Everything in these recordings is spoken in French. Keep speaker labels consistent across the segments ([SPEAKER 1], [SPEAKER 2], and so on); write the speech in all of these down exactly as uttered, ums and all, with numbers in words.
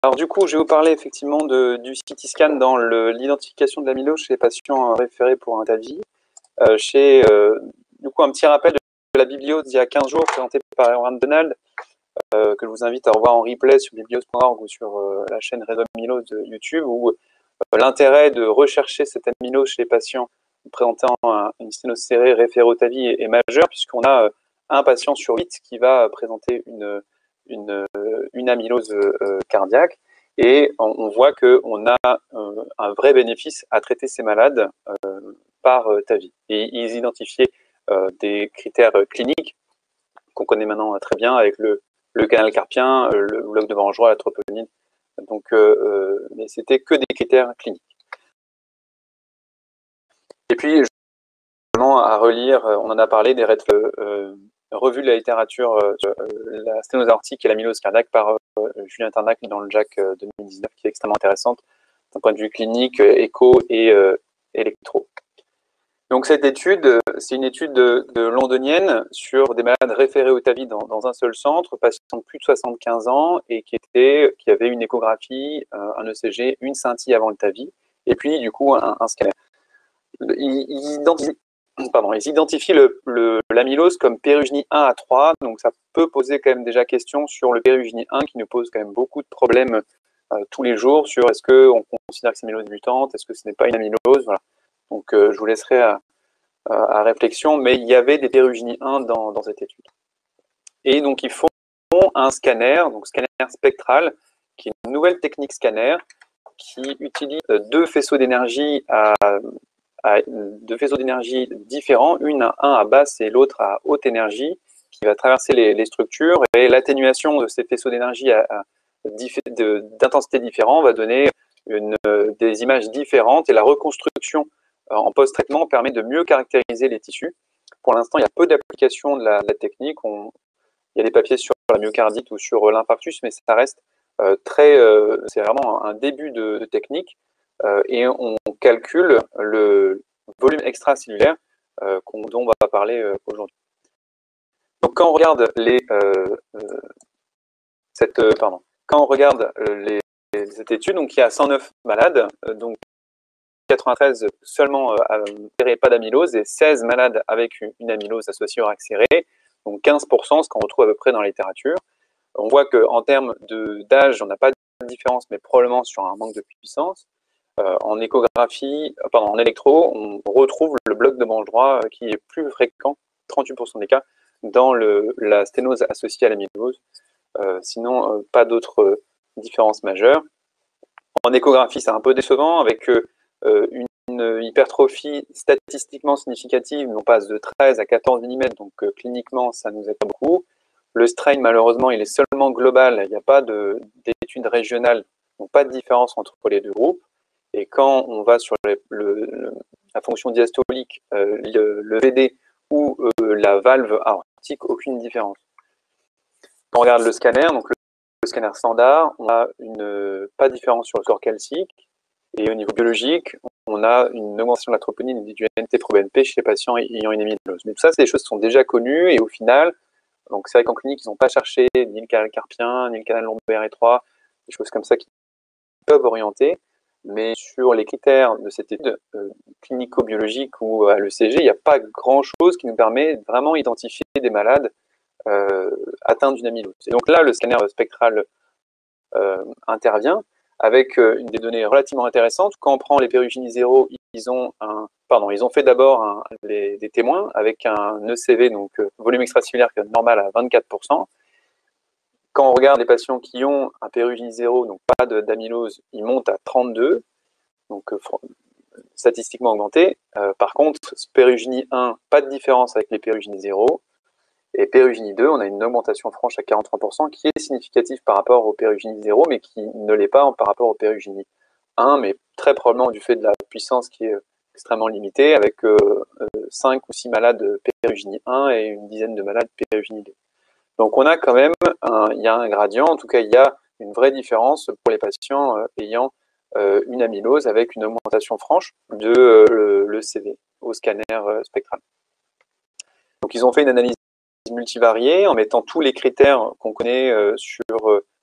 [SPEAKER 1] Alors du coup, je vais vous parler effectivement de, du C T scan dans l'identification de l'amylose chez les patients référés pour un T A V I. Euh, chez, euh, du coup, un petit rappel de la bibliose d'il y a quinze jours présentée par Erwan Donald, euh, que je vous invite à revoir en replay sur bibliose point org ou sur euh, la chaîne Réseau Amylose de YouTube, où euh, l'intérêt de rechercher cette amylose chez les patients présentant un, une sténose serrée référée au T A V I est, est majeur, puisqu'on a euh, un patient sur huit qui va présenter une, une, une amylose euh, cardiaque. Et on, on voit qu'on a euh, un vrai bénéfice à traiter ces malades euh, par euh, T A V I. Et ils identifiaient euh, des critères cliniques qu'on connaît maintenant très bien avec le, le canal carpien, le bloc de Vangeroy, la troponine. Donc, euh, mais c'était que des critères cliniques. Et puis, justement, à relire, on en a parlé, des euh, revues de la littérature, euh, la sténose aortique et l'amylose cardiaque par euh, Julien Tarnac dans le J A C deux mille dix-neuf, qui est extrêmement intéressante d'un point de vue clinique, écho et euh, électro. Donc cette étude, c'est une étude de, de londonienne sur des malades référés au T A V I dans, dans un seul centre, patients de plus de soixante-quinze ans et qui, étaient, qui avaient une échographie, un E C G, une scintille avant le T A V I, et puis du coup un, un scanner. Ils, ils identifient, pardon, ils identifient l'amylose comme pérugénie un à trois, donc ça peut poser quand même déjà question sur le pérugénie un qui nous pose quand même beaucoup de problèmes euh, tous les jours sur est-ce qu'on considère que c'est une amylose mutante, est-ce que ce n'est pas une amylose, voilà. Donc, euh, je vous laisserai à, à, à réflexion, mais il y avait des pérugénies un dans, dans cette étude. Et donc, ils font un scanner, donc scanner spectral, qui est une nouvelle technique scanner qui utilise deux faisceaux d'énergie à, à deux faisceaux d'énergie différents, une à un à basse et l'autre à haute énergie, qui va traverser les, les structures. Et l'atténuation de ces faisceaux d'énergie à, à d'intensité différente va donner une, des images différentes, et la reconstruction en post-traitement permet de mieux caractériser les tissus. Pour l'instant, il y a peu d'applications de, de la technique. On, il y a des papiers sur la myocardite ou sur l'infarctus, mais ça reste euh, très, euh, c'est vraiment un début de, de technique, euh, et on calcule le volume extracellulaire euh, dont on va parler euh, aujourd'hui. Donc, quand on regarde les, euh, cette, euh, pardon, quand on regarde les, les, cette étude, donc il y a cent neuf malades, euh, donc quatre-vingt-treize seulement euh, pas d'amylose et seize malades avec une, une amylose associée au R A C serré, donc quinze pour cent, ce qu'on retrouve à peu près dans la littérature. On voit qu'en termes d'âge, on n'a pas de différence, mais probablement sur un manque de puissance. Euh, en échographie, pardon, en électro, on retrouve le bloc de branche droit euh, qui est plus fréquent, trente-huit pour cent des cas, dans le, la sténose associée à l'amylose. Euh, sinon, euh, pas d'autres euh, différences majeures. En échographie, c'est un peu décevant, avec euh, une, une hypertrophie statistiquement significative, on passe de treize à quatorze millimètres, donc euh, cliniquement, ça nous aide pas beaucoup. Le strain, malheureusement, il est seulement global, il n'y a pas d'études régionales, donc pas de différence entre les deux groupes. Et quand on va sur le, le, la fonction diastolique, euh, le, le V D ou euh, la valve aortique, aucune différence. Quand on regarde le scanner, donc le, le scanner standard, on a une, pas de différence sur le score calcique. Et au niveau biologique, on a une augmentation de la troponine et du N T pro B N P chez les patients ayant une amylose. Mais tout ça, c'est des choses qui sont déjà connues, et au final, donc c'est vrai qu'en clinique, ils n'ont pas cherché ni le canal carpien, ni le canal lombaire étroit, des choses comme ça qui peuvent orienter. Mais sur les critères de cette étude euh, clinico-biologique ou à l'E C G, il n'y a pas grand-chose qui nous permet de vraiment identifier des malades euh, atteints d'une amylose. Et donc là, le scanner spectral euh, intervient avec euh, une des données relativement intéressantes. Quand on prend les pérugénies zéro, ils ont un, pardon, ils ont fait d'abord des témoins avec un E C V, donc euh, volume extracellulaire normal à vingt-quatre pour cent. Quand on regarde les patients qui ont un pérugénie zéro, donc pas d'amylose, ils montent à trente-deux, donc euh, statistiquement augmenté. Euh, par contre, pérugénie un, pas de différence avec les pérugénies zéro. Et pérugénie deux, on a une augmentation franche à quarante-trois pour cent qui est significative par rapport au pérugénie zéro, mais qui ne l'est pas par rapport au pérugénie un, mais très probablement du fait de la puissance qui est extrêmement limitée, avec euh, cinq ou six malades pérugénie un et une dizaine de malades pérugénie deux. Donc on a quand même, un, il y a un gradient, en tout cas il y a une vraie différence pour les patients euh, ayant euh, une amylose avec une augmentation franche de euh, l'E C V au scanner euh, spectral. Donc ils ont fait une analyse multivariée en mettant tous les critères qu'on connaît euh, sur euh,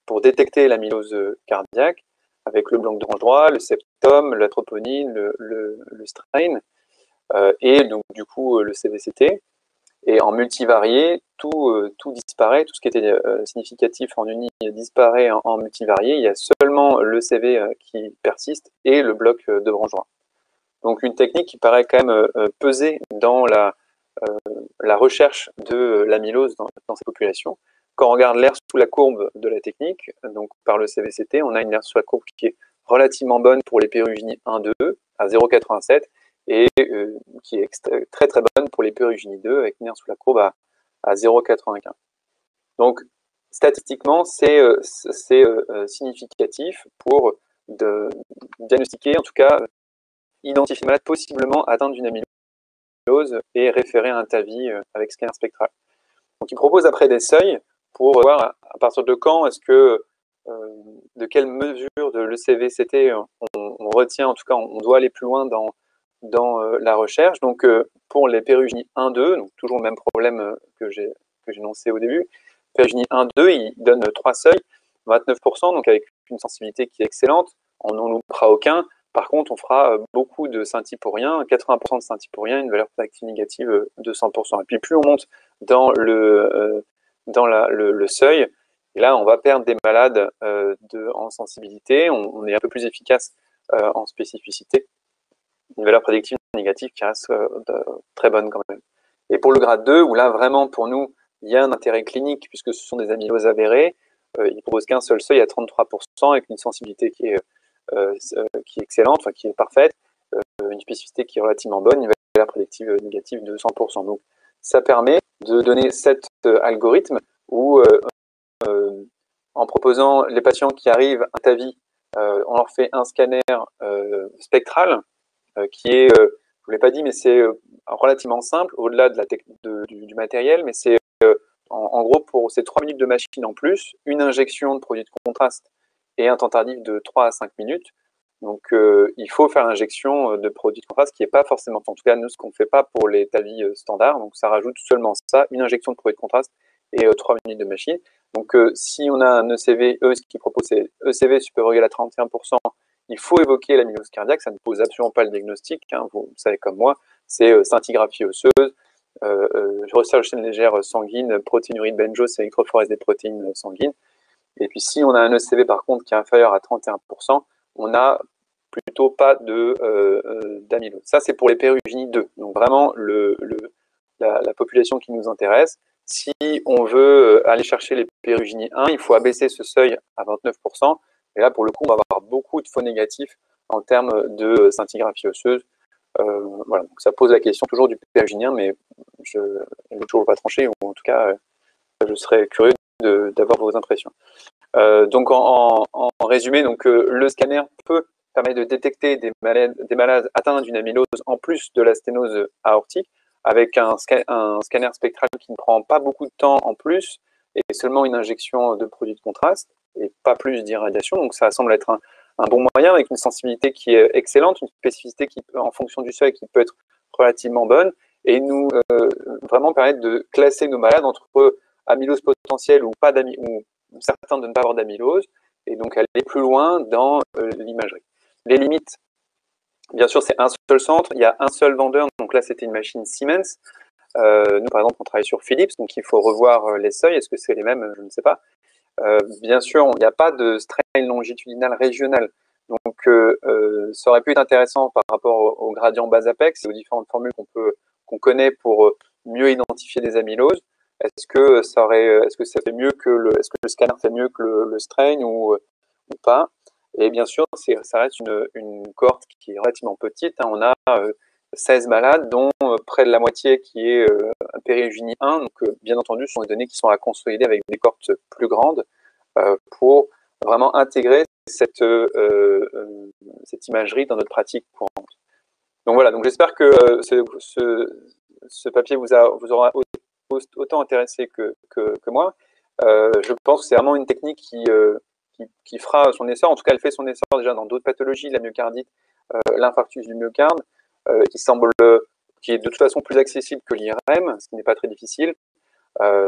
[SPEAKER 1] pour détecter l'amylose cardiaque avec le bloc de branche droit, le septum, la troponine, le, le, le strain euh, et donc du coup le C V C T. Et en multivarié, tout, euh, tout disparaît, tout ce qui était euh, significatif en uni disparaît en, en multivarié. Il y a seulement le C V euh, qui persiste et le bloc euh, de branche droit. Donc une technique qui paraît quand même euh, peser dans la, euh, la recherche de l'amylose dans, dans ces populations. Quand on regarde l'aire sous la courbe de la technique, donc par le C V C T, on a une aire sous la courbe qui est relativement bonne pour les péruginies un deux à zéro virgule quatre-vingt-sept et euh, qui est très très bonne pour les péruginies deux avec une aire sous la courbe à, à zéro virgule quatre-vingt-quinze. Donc statistiquement, c'est euh, euh, significatif pour de diagnostiquer, en tout cas, identifier le malade possiblement atteint d'une amylose et référer à un T A V I avec scanner spectral. Donc il propose après des seuils pour voir à partir de quand est-ce que, euh, de quelle mesure de l'E C V C T on, on retient, en tout cas on doit aller plus loin dans, dans euh, la recherche. Donc euh, pour les péruginies un deux, donc toujours le même problème que j'ai que j'ai énoncé au début, péruginies un deux, il donne trois seuils, vingt-neuf pour cent, donc avec une sensibilité qui est excellente, on n'en loupera aucun. Par contre, on fera beaucoup de scintilles pour rien, quatre-vingts pour cent de scintilles pour rien, une valeur prédictive négative de cent pour cent. Et puis plus on monte dans le, euh, dans la, le, le seuil, et là on va perdre des malades euh, de, en sensibilité, on, on est un peu plus efficace euh, en spécificité. Une valeur prédictive négative qui reste euh, de, très bonne quand même. Et pour le grade deux, où là vraiment pour nous, il y a un intérêt clinique puisque ce sont des amyloses avérées, euh, il ne propose qu'un seul seuil à trente-trois pour cent avec une sensibilité qui est Euh, qui est excellente, enfin qui est parfaite, euh, une spécificité qui est relativement bonne, une valeur prédictive négative de cent pour cent. Donc ça permet de donner cet euh, algorithme où, euh, euh, en proposant les patients qui arrivent à T A V I, euh, on leur fait un scanner euh, spectral euh, qui est, euh, je ne vous l'ai pas dit, mais c'est euh, relativement simple, au-delà de de, du, du matériel, mais c'est euh, en, en gros pour ces trois minutes de machine en plus, une injection de produit de contraste et un temps tardif de trois à cinq minutes. Donc, euh, il faut faire l'injection de produits de contraste, qui n'est pas forcément, en tout cas, nous, ce qu'on ne fait pas pour les T A V I standards. Donc, ça rajoute seulement ça, une injection de produit de contraste et euh, trois minutes de machine. Donc, euh, si on a un E C V, eux, ce qu'ils proposent, c'est E C V supérieur ou égal à trente et un pour cent, il faut évoquer l'amylose cardiaque. Ça ne pose absolument pas le diagnostic, hein, vous, vous savez comme moi. C'est euh, scintigraphie osseuse, euh, euh, recherche légère sanguine, protéinurie de benjo, c'est électrophorèse des protéines sanguines. Et puis, si on a un E C V, par contre, qui est inférieur à trente et un pour cent, on n'a plutôt pas de euh, d'amylose. Ça, c'est pour les péruginies deux. Donc, vraiment, le, le, la, la population qui nous intéresse. Si on veut aller chercher les péruginies un, il faut abaisser ce seuil à vingt-neuf pour cent. Et là, pour le coup, on va avoir beaucoup de faux négatifs en termes de scintigraphie osseuse. Euh, voilà. Donc, ça pose la question toujours du péruginien, mais je ne vais toujours pas trancher, ou en tout cas, je serais curieux d'avoir vos impressions. Euh, donc en, en, en résumé, donc, euh, le scanner peut permettre de détecter des malades, des malades atteints d'une amylose en plus de la sténose aortique, avec un, sca un scanner spectral qui ne prend pas beaucoup de temps en plus, et seulement une injection de produit de contraste, et pas plus d'irradiation. Donc ça semble être un, un bon moyen, avec une sensibilité qui est excellente, une spécificité qui, en fonction du seuil, qui peut être relativement bonne, et nous euh, vraiment permettre de classer nos malades entre amylose potentielle ou pas d'amylose, ou certains de ne pas avoir d'amylose, et donc aller plus loin dans euh, l'imagerie. Les limites, bien sûr, c'est un seul centre, il y a un seul vendeur, donc là c'était une machine Siemens. Euh, nous, par exemple, on travaille sur Philips, donc il faut revoir euh, les seuils, est-ce que c'est les mêmes? Je ne sais pas. Euh, bien sûr, il n'y a pas de strain longitudinal régional, donc euh, euh, ça aurait pu être intéressant par rapport au, au gradient base-apex et aux différentes formules qu'on peut qu'on connaît pour mieux identifier des amyloses. Est-ce que ça aurait, est-ce que ça fait mieux que le, est-ce que le scanner fait mieux que le, le strain ou, ou pas? Et bien sûr, ça reste une, une cohorte qui est relativement petite. Hein. On a euh, seize malades, dont euh, près de la moitié qui est euh, périuginie un. Donc, euh, bien entendu, ce sont des données qui sont à consolider avec des cohortes plus grandes euh, pour vraiment intégrer cette, euh, euh, cette imagerie dans notre pratique courante. Donc voilà, donc j'espère que euh, ce, ce, ce papier vous, a, vous aura autant intéressé que, que, que moi. Euh, je pense que c'est vraiment une technique qui, euh, qui, qui fera son essor. En tout cas, elle fait son essor déjà dans d'autres pathologies, la myocardite, euh, l'infarctus du myocarde, euh, qui semble, qui est de toute façon plus accessible que l'I R M, ce qui n'est pas très difficile. Euh,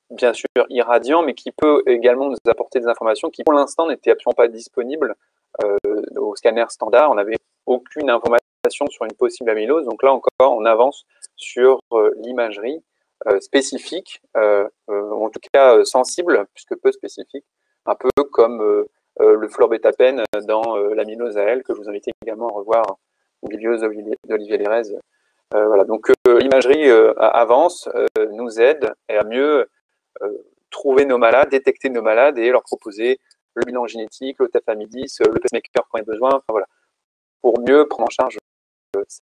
[SPEAKER 1] bien sûr irradiant, mais qui peut également nous apporter des informations qui, pour l'instant, n'étaient absolument pas disponibles euh, au scanner standard. On n'avait aucune information sur une possible amylose. Donc là encore, on avance sur euh, l'imagerie euh, spécifique, euh, euh, en tout cas euh, sensible, puisque peu spécifique, un peu comme euh, euh, le fluorbétapène dans euh, l'amylose A L, que je vous invite également à revoir, vidéo d'Olivier Lérez. Euh, voilà. Donc euh, l'imagerie euh, avance, euh, nous aide à mieux euh, trouver nos malades, détecter nos malades et leur proposer le bilan génétique, le tafamidis, le pacemaker quand il y a besoin, enfin, voilà, pour mieux prendre en charge